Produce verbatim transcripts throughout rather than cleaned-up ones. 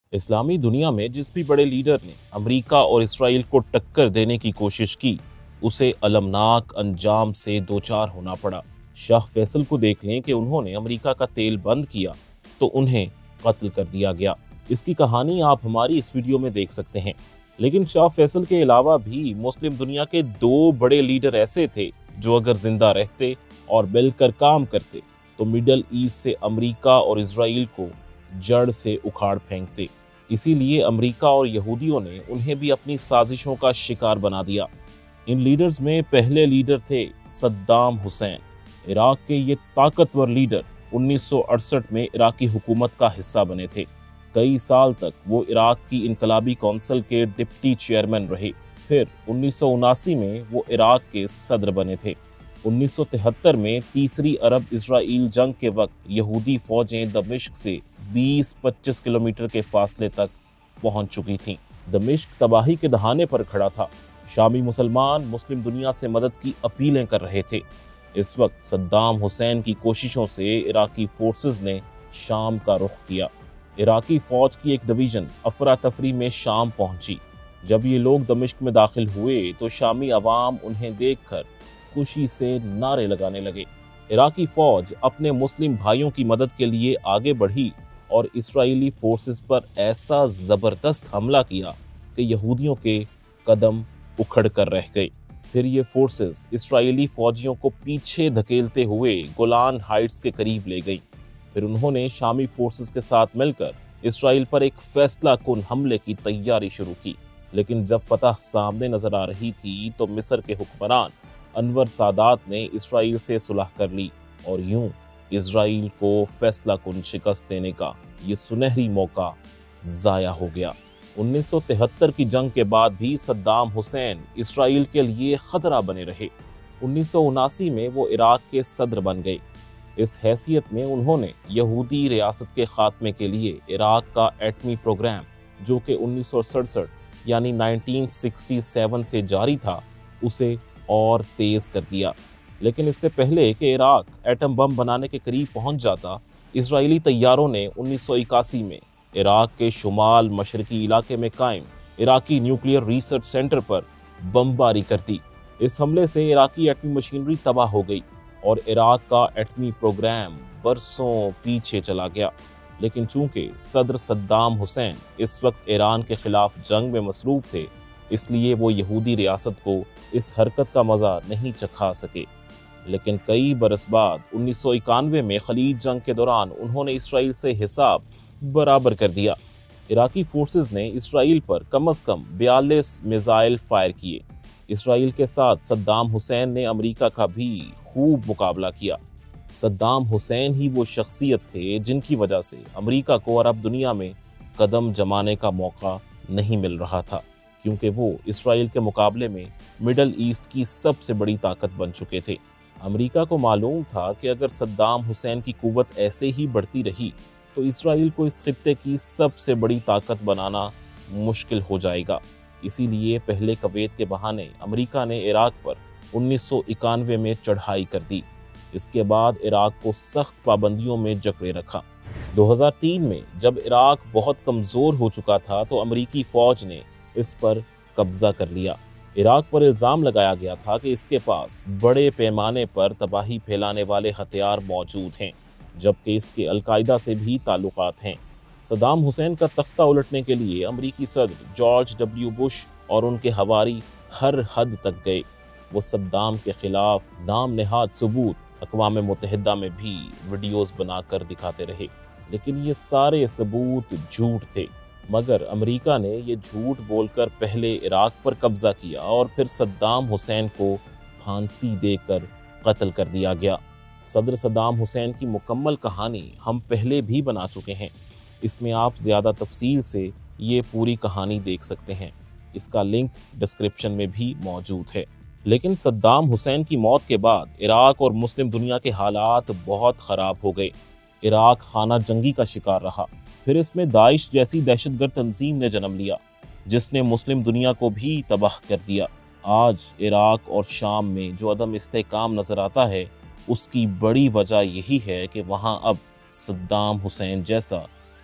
इस्लामी दुनिया में जिस भी बड़े लीडर ने अमेरिका और इसराइल को टक्कर देने की कोशिश की, उसे अलमनाक अंजाम से दोचार होना पड़ा। शाह फैसल को देख लें कि उन्होंने अमेरिका का तेल बंद किया तो उन्हें कत्ल कर दिया गया। इसकी कहानी आप हमारी इस वीडियो में देख सकते हैं। लेकिन शाह फैसल के अलावा भी मुस्लिम दुनिया के दो बड़े लीडर ऐसे थे जो अगर जिंदा रहते और मिलकर काम करते तो मिडल ईस्ट से अमेरिका और इसराइल को जड़ से उखाड़ फेंकते। इसीलिए अमेरिका और यहूदियों ने उन्हें भी अपनी साजिशों का शिकार बना दिया। इन लीडर्स में पहले लीडर थे सद्दाम हुसैन। इराक के ये ताकतवर लीडर उन्नीस सौ अड़सठ में इराकी हुकूमत का हिस्सा बने थे। कई साल तक वो इराक की इनकलाबी कौंसिल के डिप्टी चेयरमैन रहे। फिर उन्नीस सौ उनासी में वो इराक के सदर बने थे। उन्नीस सौ तिहत्तर में तीसरी अरब इजराइल जंग के वक्त यहूदी फौजें दमिश्क से बीस पच्चीस किलोमीटर के फासले तक पहुंच चुकी थीं। दमिश्क तबाही के दहाने पर खड़ा था। शामी मुसलमान मुस्लिम दुनिया से मदद की अपीलें कर रहे थे। इस वक्त सद्दाम हुसैन की कोशिशों से इराकी फोर्सेस ने शाम का रुख किया। इराकी फौज की एक डिवीजन अफरा तफरी में शाम पहुंची। जब ये लोग दमिश्क में दाखिल हुए तो शामी अवाम उन्हें देखकर खुशी से नारे लगाने लगे। इराकी फौज अपने मुस्लिम भाइयों की मदद के लिए आगे बढ़ी और इस्राएली फोर्सेस पर ऐसा जबरदस्त हमला किया कि यहूदियों के कदम उखड़ कर रह गए। फिर ये फोर्सेस इस्राएली फौजियों को पीछे धकेलते हुए गोलान हाइट्स के करीब ले गई। फिर उन्होंने शामी फोर्सेस के साथ मिलकर इस्राएल पर एक फैसला कुन हमले की तैयारी शुरू की। लेकिन जब फतह सामने नजर आ रही थी तो मिस्र के हुक्मरान अनवर सादात ने इस्राएल से सुलह कर ली और यूं इजराइल को फैसला कुन शिकस्त देने का ये सुनहरी मौका जाया हो गया। उन्नीस सौ तिहत्तर की जंग के बाद भी सद्दाम हुसैन इस्राइल के लिए खतरा बने रहे। उन्नीस सौ उनासी में वो इराक के सदर बन गए। इस हैसियत में उन्होंने यहूदी रियासत के खात्मे के लिए इराक का एटमी प्रोग्राम, जो कि उन्नीस सौ सड़सठ यानी उन्नीस सौ सरसठ से जारी था, उसे और तेज कर दिया। लेकिन इससे पहले कि इराक एटम बम बनाने के करीब पहुंच जाता, इजरायली तैयारों ने उन्नीस सौ इक्यासी में इराक के शुमाल मशरकी इलाके में कायम इराकी न्यूक्लियर रिसर्च सेंटर पर बमबारी कर दी। इस हमले से इराकी एटमी मशीनरी तबाह हो गई और इराक का एटमी प्रोग्राम बरसों पीछे चला गया। लेकिन चूंकि सदर सद्दाम हुसैन इस वक्त ईरान के खिलाफ जंग में मसरूफ थे, इसलिए वो यहूदी रियासत को इस हरकत का मजा नहीं चखा सके। लेकिन कई बरस बाद उन्नीस सौ इक्यानवे में खलीज जंग के दौरान उन्होंने इसराइल से हिसाब बराबर कर दिया। इराकी फोर्सेस ने इसराइल पर कम अज कम बयालीस मिसाइल फायर किए। इसराइल के साथ सद्दाम हुसैन ने अमेरिका का भी खूब मुकाबला किया। सद्दाम हुसैन ही वो शख्सियत थे जिनकी वजह से अमेरिका को अरब दुनिया में कदम जमाने का मौका नहीं मिल रहा था, क्योंकि वो इसराइल के मुकाबले में मिडल ईस्ट की सबसे बड़ी ताकत बन चुके थे। अमेरिका को मालूम था कि अगर सद्दाम हुसैन की कुव्वत ऐसे ही बढ़ती रही तो इसराइल को इस खित्ते की सबसे बड़ी ताकत बनाना मुश्किल हो जाएगा। इसीलिए पहले कुवैत के बहाने अमेरिका ने इराक पर उन्नीस सौ इक्यानवे में चढ़ाई कर दी। इसके बाद इराक को सख्त पाबंदियों में जकड़े रखा। दो हज़ार तीन में जब इराक बहुत कमज़ोर हो चुका था तो अमेरिकी फ़ौज ने इस पर कब्जा कर लिया। इराक पर इल्ज़ाम लगाया गया था कि इसके पास बड़े पैमाने पर तबाही फैलाने वाले हथियार मौजूद हैं, जबकि इसके अलकायदा से भी ताल्लुकात हैं। सद्दाम हुसैन का तख्ता उलटने के लिए अमेरिकी सदर जॉर्ज डब्ल्यू बुश और उनके हवारी हर हद तक गए। वो सद्दाम के खिलाफ नाम नेहाद सबूत अक़वाम मुत्तहिदा में भी वीडियोस बनाकर दिखाते रहे, लेकिन ये सारे सबूत झूठ थे। मगर अमेरिका ने ये झूठ बोलकर पहले इराक पर कब्जा किया और फिर सद्दाम हुसैन को फांसी देकर कत्ल कर दिया गया। सदर सद्दाम हुसैन की मुकम्मल कहानी हम पहले भी बना चुके हैं। इसमें आप ज़्यादा तफसील से ये पूरी कहानी देख सकते हैं। इसका लिंक डिस्क्रिप्शन में भी मौजूद है। लेकिन सद्दाम हुसैन की मौत के बाद इराक और मुस्लिम दुनिया के हालात बहुत ख़राब हो गए। इराक खाना जंगी का शिकार रहा। फिर इसमें दाइश जैसी दहशतगर्द तंजीम ने जन्म लिया, जिसने मुस्लिम दुनिया को भी तबाह कर दिया। आज इराक और शाम में जो अदम इस्तेहकाम नज़र आता है, उसकी बड़ी वजह यही है कि वहाँ अब सद्दाम हुसैन जैसा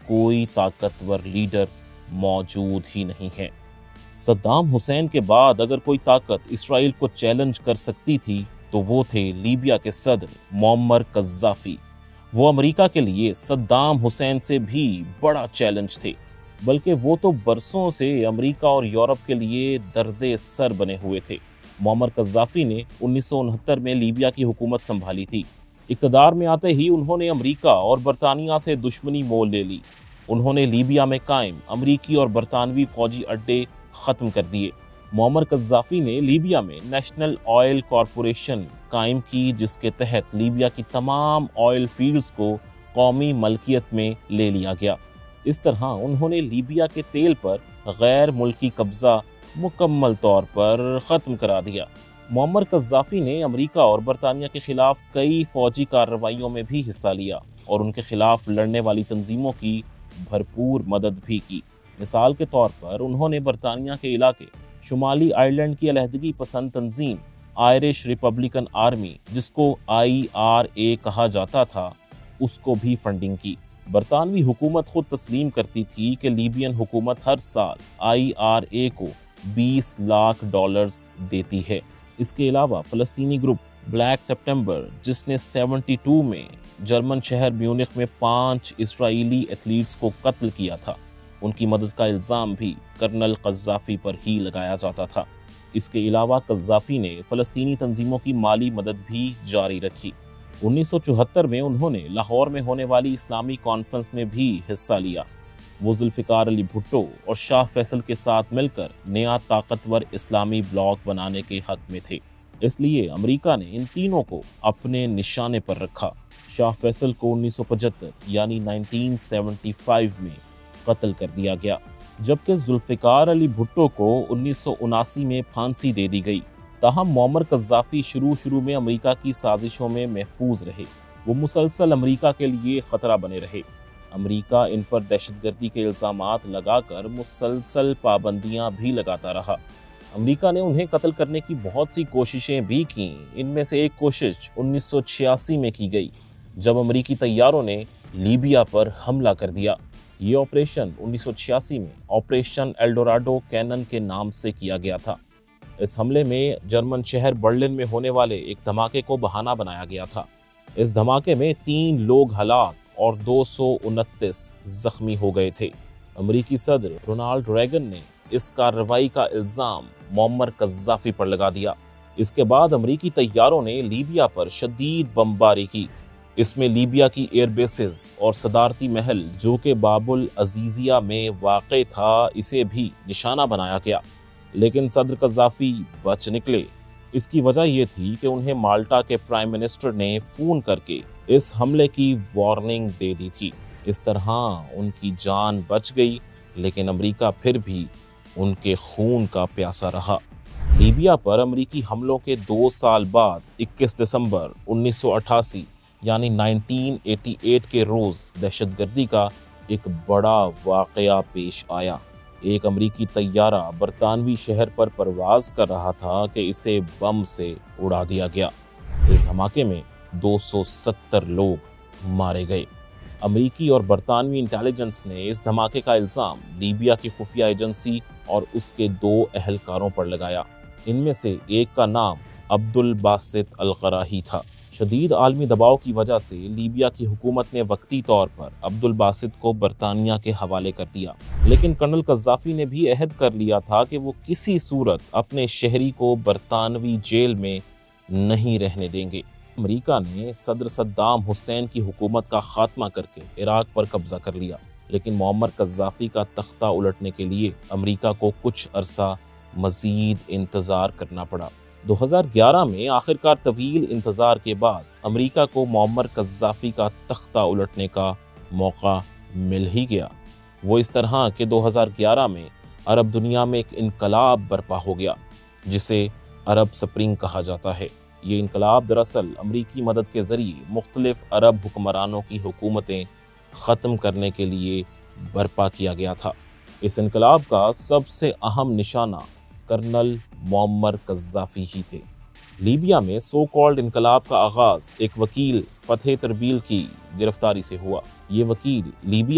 कोई ताकतवर लीडर मौजूद ही नहीं है। सद्दाम हुसैन के बाद अगर कोई ताकत इसराइल को चैलेंज कर सकती थी तो वो थे लीबिया के सदर मुअम्मर कज़्ज़ाफ़ी। वो अमेरिका के लिए सद्दाम हुसैन से भी बड़ा चैलेंज थे, बल्कि वो तो बरसों से अमेरिका और यूरोप के लिए दर्दे सर बने हुए थे। मुअम्मर कज़्ज़ाफ़ी ने उन्नीस सौ उनहत्तर में लीबिया की हुकूमत संभाली थी। इक़्तिदार में आते ही उन्होंने अमेरिका और बरतानिया से दुश्मनी मोल ले ली। उन्होंने लीबिया में कायम अमरीकी और बरतानवी फौजी अड्डे ख़त्म कर दिए। मुअम्मर कज़्ज़ाफ़ी ने लीबिया में नेशनल ऑयल कॉरपोरेशन कायम की, जिसके तहत लीबिया की तमाम ऑयल फील्ड्स को कौमी मलकियत में ले लिया गया। इस तरह उन्होंने लीबिया के तेल पर गैर मुल्की कब्जा मुकम्मल तौर पर ख़त्म करा दिया। मुअम्मर कज़्ज़ाफ़ी ने अमेरिका और बरतानिया के खिलाफ कई फौजी कार्रवाइयों में भी हिस्सा लिया और उनके खिलाफ लड़ने वाली तंजीमों की भरपूर मदद भी की। मिसाल के तौर पर उन्होंने बरतानिया के इलाके शुमाली आयरलैंड की अलहदगी पसंद तंजीम आयरिश रिपब्लिकन आर्मी, जिसको आई आर ए कहा जाता था, उसको भी फंडिंग की। बरतानवी हुकूमत खुद तस्लीम करती थी कि लीबियन हुकूमत हर साल आई आर ए को बीस लाख डॉलर्स देती है। इसके अलावा फ़लस्तीनी ग्रुप ब्लैक सितंबर, जिसने बहत्तर में जर्मन शहर म्यूनिख में पांच इस्राएली एथलीट्स को कत्ल किया था, उनकी मदद का इल्ज़ाम भी कर्नल कज़्ज़ाफ़ी पर ही लगाया जाता था। इसके अलावा कज़्ज़ाफ़ी ने फ़लस्तीनी तंजीमों की माली मदद भी जारी रखी। उन्नीस सौ चौहत्तर में उन्होंने लाहौर में होने वाली इस्लामी कॉन्फ्रेंस में भी हिस्सा लिया। वो जुल्फ़िकार अली भुट्टो और शाह फैसल के साथ मिलकर नया ताकतवर इस्लामी ब्लॉक बनाने के हक में थे। इसलिए अमेरिका ने इन तीनों को अपने निशाने पर रखा। शाह फैसल को उन्नीस सौ पचहत्तर यानी उन्नीस सौ पचहत्तर में कत्ल कर दिया गया, जबकि जुल्फ़िकार अली भुट्टो को उन्नीस सौ उनासी में फांसी दे दी गई। ताहम मुअम्मर कज़्ज़ाफ़ी शुरू शुरू में अमेरिका की साजिशों में महफूज रहे। वो मुसलसल अमेरिका के लिए ख़तरा बने रहे। अमेरिका इन पर दहशतगर्दी के इल्ज़ामात लगाकर मुसलसल पाबंदियां भी लगाता रहा। अमेरिका ने उन्हें कत्ल करने की बहुत सी कोशिशें भी की। इनमें से एक कोशिश उन्नीस सौ छियासी में की गई, जब अमेरिकी तैयारों ने लीबिया पर हमला कर दिया। ये ऑपरेशन उन्नीस सौ छियासी में ऑपरेशन एल्डोराडो कैनन के नाम से किया गया था। इस हमले में जर्मन शहर बर्लिन में होने वाले एक धमाके को बहाना बनाया गया था। इस धमाके में तीन लोग हलाक और दो सौ उनतीस जख्मी हो गए थे। अमेरिकी सदर रोनाल्ड रेगन ने इस कार्रवाई का इल्ज़ाम मुअम्मर कज़्ज़ाफ़ी पर लगा दिया। इसके बाद अमेरिकी तैयारों ने लीबिया पर शदीद बमबारी की। इसमें लीबिया की एयरबेसेस और सदारती महल, जो कि बाबुल अजीजिया में वाक़ था, इसे भी निशाना बनाया गया। लेकिन सदर कज़्ज़ाफ़ी बच निकले। इसकी वजह यह थी कि उन्हें माल्टा के प्राइम मिनिस्टर ने फ़ोन करके इस हमले की वार्निंग दे दी थी। इस तरह उनकी जान बच गई, लेकिन अमेरिका फिर भी उनके खून का प्यासा रहा। लीबिया पर अमेरिकी हमलों के दो साल बाद इक्कीस दिसंबर उन्नीस सौ अट्ठासी यानी उन्नीस सौ अट्ठासी के रोज़ दहशतगर्दी का एक बड़ा वाक़या पेश आया। एक अमेरिकी तैयारा बरतानवी शहर पर परवाज कर रहा था कि इसे बम से उड़ा दिया गया। इस धमाके में दो सौ सत्तर लोग मारे गए। अमेरिकी और बरतानवी इंटेलिजेंस ने इस धमाके का इल्ज़ाम लीबिया की खुफिया एजेंसी और उसके दो अहलकारों पर लगाया। इनमें से एक का नाम अब्दुल बासित अल-क़राही था। शदीद आलमी दबाव की वजह से लीबिया की हुकूमत ने वक्ती तौर पर अब्दुल बासित को बरतानिया के हवाले कर दिया, लेकिन कर्नल कज़्ज़ाफ़ी ने भी अहद कर लिया था कि वो किसी सूरत अपने शहरी को बरतानवी जेल में नहीं रहने देंगे। अमेरिका ने सदर सद्दाम हुसैन की हुकूमत का खात्मा करके इराक पर कब्जा कर लिया, लेकिन मुअम्मर कज़्ज़ाफ़ी का तख्ता उलटने के लिए अमेरिका को कुछ अरसा मज़ीद इंतज़ार करना पड़ा। दो हज़ार ग्यारह में आखिरकार तवील इंतज़ार के बाद अमेरिका को मुअम्मर कज़्ज़ाफ़ी का तख्ता उलटने का मौका मिल ही गया। वो इस तरह के दो हज़ार ग्यारह में अरब दुनिया में एक इनकलाब बर्पा हो गया, जिसे अरब स्प्रिंग कहा जाता है। ये इनकलाब दरअसल अमेरिकी मदद के ज़रिए मुख्तलिफ अरब हुक्मरानों की हुकूमतें ख़त्म करने के लिए बर्पा किया गया था। इस इनकलाब का सबसे अहम निशाना कर्नल मुअम्मर कज़्ज़ाफ़ी ही थे। लीबिया में सो कॉल्ड इनकलाब का आगाज़ एक वकील फ़तेह तरबील की गिरफ्तारी से हुआ। ये वकील लीबिया में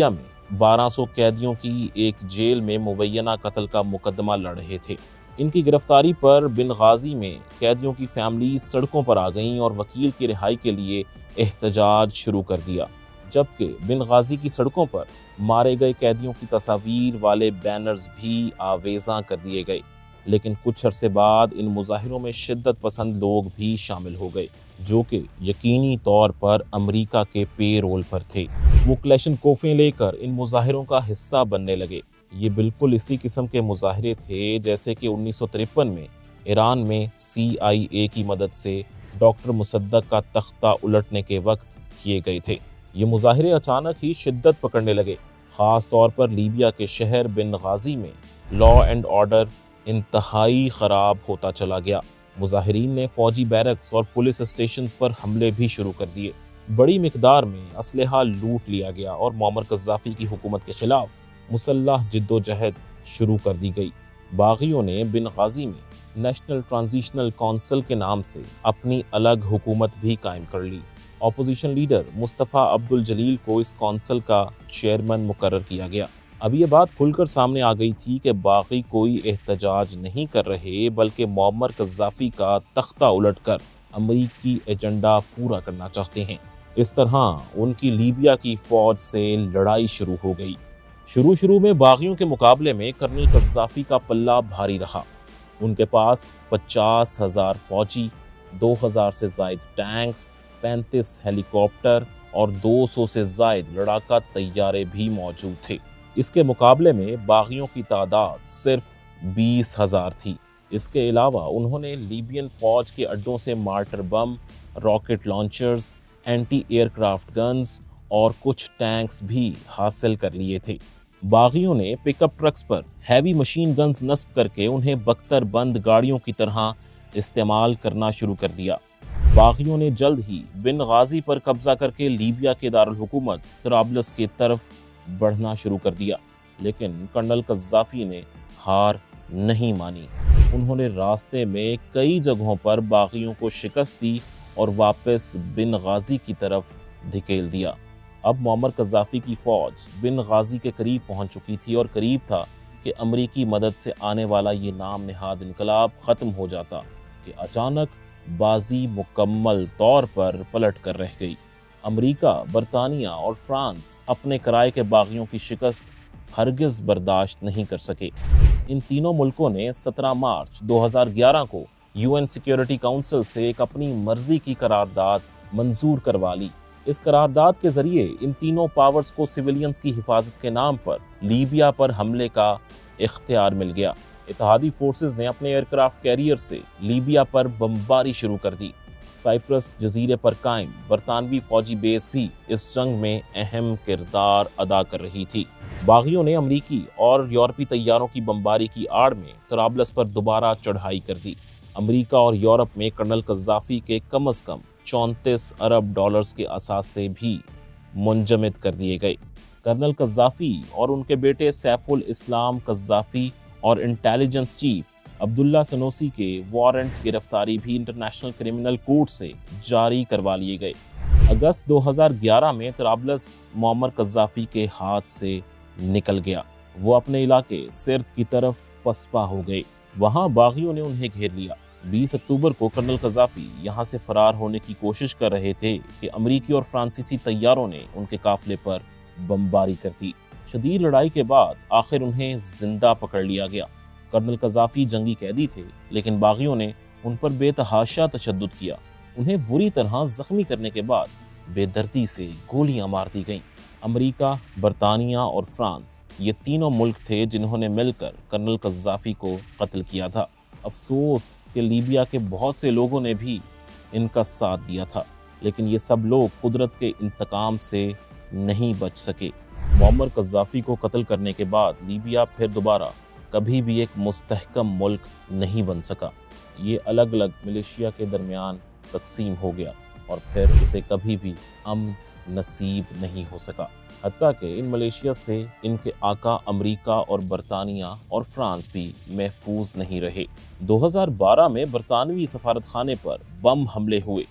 बारह सौ कैदियों की एक जेल में मुबैना कत्ल का मुकदमा लड़ रहे थे। इनकी गिरफ्तारी पर बेंगाजी में कैदियों की फैमिली सड़कों पर आ गईं और वकील की रिहाई के लिए एहतजाज शुरू कर दिया, जबकि बेंगाजी की सड़कों पर मारे गए कैदियों की तस्वीर वाले बैनर्स भी आवेजा कर दिए गए। लेकिन कुछ अरसे बाद इन मुजाहिरों में शिद्दत पसंद लोग भी शामिल हो गए, जो कि यकीनी तौर पर अमेरिका के पे रोल पर थे। वो क्लैशनकोफें लेकर इन मुजाहिरों का हिस्सा बनने लगे। ये बिल्कुल इसी किस्म के मुजाहिरे थे जैसे कि उन्नीस सौ तिरपन में ईरान में सी आई ए की मदद से डॉक्टर मुसद्दक का तख्ता उलटने के वक्त किए गए थे। ये मुजाहिरे अचानक ही शिद्दत पकड़ने लगे। ख़ास तौर पर लीबिया के शहर बेंगाजी में लॉ एंड ऑर्डर इंतहाई ख़राब होता चला गया। मुजाहिरीन ने फौजी बैरक्स और पुलिस स्टेशन पर हमले भी शुरू कर दिए। बड़ी मिकदार में असलहा लूट लिया गया और मुअम्मर कज़्ज़ाफ़ी की हुकूमत के खिलाफ मुसल्लह जिद्दोजहद शुरू कर दी गई। बागियों ने बेंगाजी में नेशनल ट्रांजिशनल काउंसिल के नाम से अपनी अलग हुकूमत भी कायम कर ली। Opposition leader Mustafa Abdul Jalil को इस काउंसिल का चेयरमैन मुकर्रर किया गया। अब ये बात खुलकर सामने आ गई थी कि बागी कोई एहतजाज नहीं कर रहे, बल्कि मुअम्मर कज़्ज़ाफ़ी का तख्ता उलटकर अमरीकी एजेंडा पूरा करना चाहते हैं। इस तरह उनकी लीबिया की फौज से लड़ाई शुरू हो गई। शुरू शुरू में बागियों के मुकाबले में कर्नल कज़्ज़ाफ़ी का पल्ला भारी रहा। उनके पास पचास हजार फौजी, दो हजार से जायद टैंक्स, पैंतीस हेलीकॉप्टर और दो सौ से जायद लड़ाका तैयारे भी मौजूद थे। इसके मुकाबले में बागियों की तादाद सिर्फ बीस हजार थी। इसके अलावा उन्होंने लीबियन फौज के अड्डों से mortar bomb, rocket launchers, anti aircraft guns और कुछ टैंक्स भी हासिल कर लिए थे। बागियों ने पिकअप ट्रक्स पर हैवी मशीन गन्स नस्ब करके उन्हें बख्तर बंद गाड़ियों की तरह इस्तेमाल करना शुरू कर दिया। बागियों ने जल्द ही बेंगाजी पर कब्जा करके लीबिया के दारुल हुकूमत तराबलस की तरफ बढ़ना शुरू कर दिया, लेकिन कर्नल कज़्ज़ाफ़ी ने हार नहीं मानी। उन्होंने रास्ते में कई जगहों पर बागियों को शिकस्त दी और वापस बेंगाजी की तरफ धकेल दिया। अब मुअम्मर कज़्ज़ाफ़ी की फौज बेंगाजी के करीब पहुंच चुकी थी और करीब था कि अमरीकी मदद से आने वाला ये नाम निहाद इनकलाब ख़त्म हो जाता कि अचानक बाजी मुकम्मल तौर पर पलट कर रह गई। अमरीका, बरतानिया और फ्रांस अपने किराए के बागियों की शिकस्त हरगिज़ बर्दाश्त नहीं कर सके। इन तीनों मुल्कों ने सत्रह मार्च दो हज़ार ग्यारह को यूएन सिक्योरिटी काउंसिल से एक अपनी मर्जी की करारदाद मंजूर करवा ली। इस करारदाद के जरिए इन तीनों पावर्स को सिविलियंस की हिफाजत के नाम पर लीबिया पर हमले का इख्तियार मिल गया। इत्तेहादी फोर्सेस ने अपने एयरक्राफ्ट कैरियर से लीबिया पर बमबारी शुरू कर दी। साइप्रस जजीरे पर कायम बरतानवी फौजी बेस भी इस जंग में अहम किरदार अदा कर रही थी। बागियों ने अमरीकी और यूरोपी तैयारों की बमबारी की आड़ में तराबलस पर दोबारा चढ़ाई कर दी। अमरीका और यूरोप में कर्नल कज़्ज़ाफ़ी के कम अज कम चौंतीस अरब डॉलर्स के असासे भी मुंजमद कर दिए गए। कर्नल कज़्ज़ाफ़ी और उनके बेटे सैफुल इस्लाम कज़्ज़ाफ़ी और इंटेलिजेंस चीफ अब्दुल्ला सनोसी के वारंट गिरफ्तारी भी इंटरनेशनल क्रिमिनल कोर्ट से जारी करवा लिए गए। अगस्त दो हज़ार ग्यारह में तराबलस मुअम्मर कज़्ज़ाफ़ी के हाथ से निकल गया। वो अपने इलाके सिर्त की तरफ पसपा हो गए। वहाँ बागियों ने उन्हें घेर लिया। बीस अक्टूबर को कर्नल कज़्ज़ाफ़ी यहाँ से फरार होने की कोशिश कर रहे थे कि अमरीकी और फ्रांसीसी तैयारों ने उनके काफिले पर बमबारी कर दी। शदीद लड़ाई के बाद आखिर उन्हें जिंदा पकड़ लिया गया। कर्नल कज़्ज़ाफ़ी जंगी कैदी थे, लेकिन बागियों ने उन पर बेतहाशा तशद्दुद किया। उन्हें बुरी तरह जख्मी करने के बाद बेदर्दी से गोलियां मार दी गईं। अमरीका, बरतानिया और फ्रांस ये तीनों मुल्क थे जिन्होंने मिलकर कर्नल कज़्ज़ाफ़ी को कत्ल किया था। अफसोस कि लीबिया के बहुत से लोगों ने भी इनका साथ दिया था, लेकिन ये सब लोग कुदरत के इंतकाम से नहीं बच सके। मुअम्मर कज़्ज़ाफ़ी को कत्ल करने के बाद लीबिया फिर दोबारा कभी भी एक मुस्तहकम मुल्क नहीं बन सका। ये अलग अलग मिलिशिया के दरमियान तकसीम हो गया और फिर इसे कभी भी अमन नसीब नहीं हो सका। हत्ता कि इन मलेशिया से इनके आका अमरीका और बरतानिया और फ्रांस भी महफूज नहीं रहे। दो हज़ार बारह में बरतानवी सफारतखाने पर बम हमले हुए।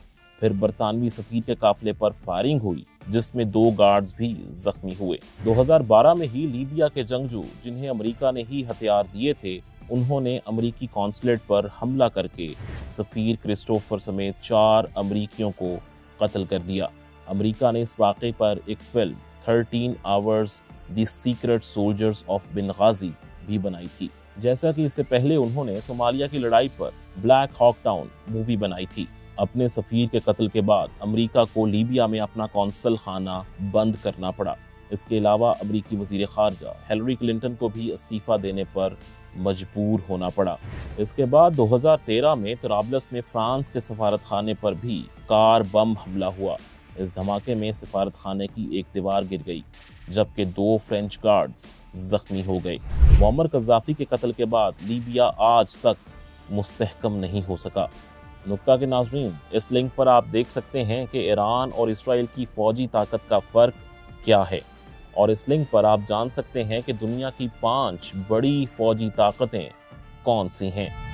फिर बरतानवी सफीर के काफिले पर फायरिंग हुई, जिसमें दो गार्ड्स भी जख्मी हुए। दो हज़ार बारह में ही लीबिया के जंगजू, जिन्हें अमेरिका ने ही हथियार दिए थे, उन्होंने अमेरिकी कॉन्सुलेट पर हमला करके सफीर क्रिस्टोफर समेत चार अमेरिकियों को कत्ल कर दिया। अमेरिका ने इस वाक़े पर एक film thirteen hours the secret soldiers of Benghazi भी बनाई थी। जैसा कि इससे पहले उन्होंने सोमालिया की लड़ाई पर ब्लैक हॉक डाउन मूवी बनाई थी। अपने सफीर के कत्ल के बाद अमेरिका को लीबिया में अपना कौंसल खाना बंद करना पड़ा। इसके अलावा अमेरिकी वजीर खारजा हिलरी क्लिंटन को भी इस्तीफा देने पर मजबूर होना पड़ा। इसके बाद दो हज़ार तेरह में तराबलस में फ्रांस के सफारत खाने पर भी कार बम हमला हुआ। इस धमाके में सफारत खाने की एक दीवार गिर गई, जबकि दो फ्रेंच गार्ड्स जख्मी हो गए। मुअम्मर कज़्ज़ाफ़ी के कत्ल के बाद लीबिया आज तक मुस्तहकम नहीं हो सका। नुक्ता के नाज़रीन, इस लिंक पर आप देख सकते हैं कि ईरान और इसराइल की फौजी ताकत का फ़र्क क्या है, और इस लिंक पर आप जान सकते हैं कि दुनिया की पांच बड़ी फौजी ताकतें कौन सी हैं।